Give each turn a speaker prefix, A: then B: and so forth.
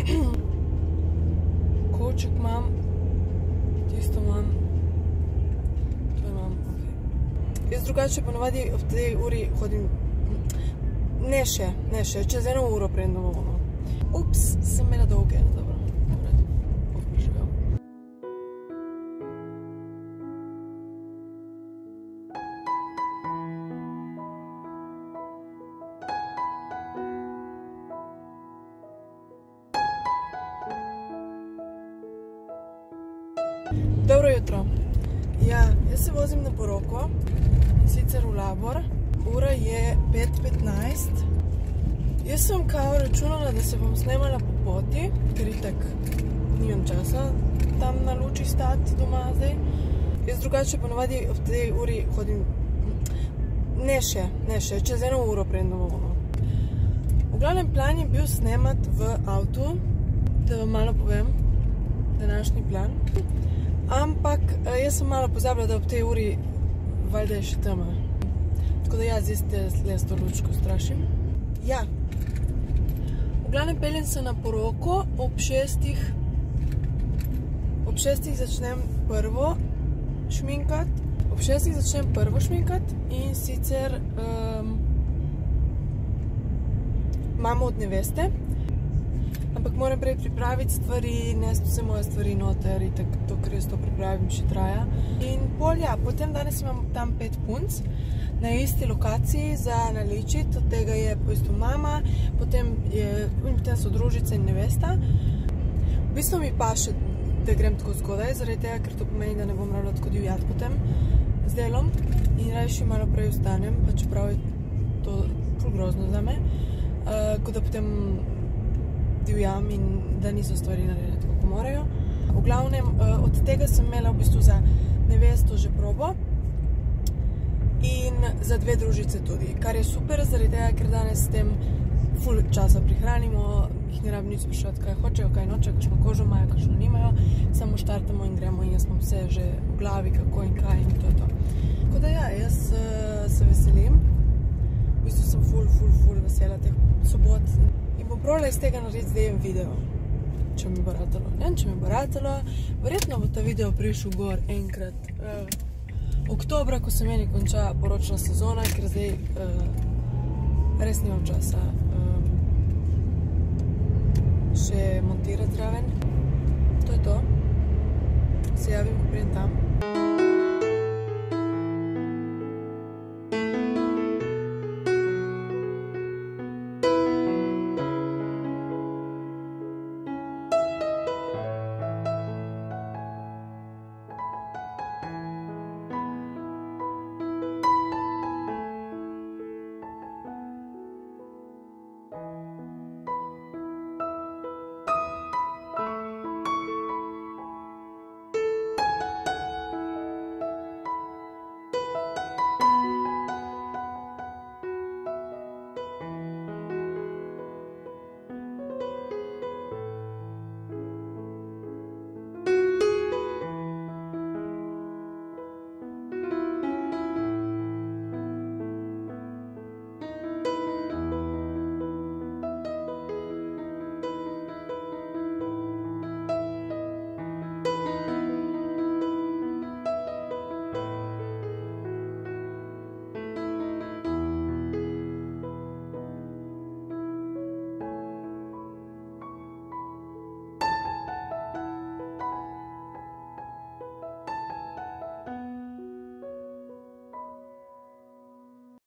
A: Kovček imam, tisto imam, to imam, ok. Jaz drugače ponovadi ob tej uri hodim, ne še, čez 1 uro preden domov. Ups, sem imela dolge, dobro, preživel. Dobro jutro. Ja, jaz se vozim na poroko, sicer v Labor. Ura je 5:15. Jaz sem kao računala, da se bom snemala po poti, ker itak nimam časa tam na luči stati doma zdaj. Jaz drugače ponovadi ob tej uri hodim, ne še, čez 1 uro preden domov. V glavnem plan je bil snemat v avtu, da vam malo povem, današnji plan. Ampak jaz sem malo pozabila, da ob tej uri valjda je še tema. Tako da jaz zdaj s to lučko strašim. Ja. V glavnem peljem se na poroko, ob 6. začnem prvo šminkat. Ob 6. začnem prvo šminkat in sicer mamo od neveste. Ampak moram prej pripraviti stvari, nesti vse moje stvari noter, to, ker jaz to pripravim, še traja. In potem danes imam tam 5 punc na isti lokaciji za naličiti, od tega je po isto mama, potem so družice in nevesta. V bistvu mi pa še, da grem tako zgodaj, zaradi tega, ker to pomeni, da ne bom morala tako divjati potem z delom in rajši malo prej vstanem, pa čeprav je to ful grozno za me, ko da potem divjam in da niso stvari naredili tako, ko morajo. V glavnem, od tega sem imela v bistvu za nevesto že probo in za 2 družice tudi, kar je super, zaradi tega, ker danes s tem ful časa prihranimo, jih ne rabim nič spraševati, kaj hočejo, kaj nočejo, kakšno kožo imajo, kakšno nimajo, samo štartamo in gremo in jaz imam vse že v glavi, kako in kaj in to je to. Tako da ja, jaz se veselim, v bistvu sem ful vesela teh sobot in bom probala iz tega narediti zdaj en video, če mi bo ratalo. Ne vem, če mi bo ratalo, verjetno bo ta video prišel gor enkrat oktobra, ko se meni konča poročna sezona, ker zdaj res nimam časa še montirati raven. To je to. Se javim, ko prijem tam.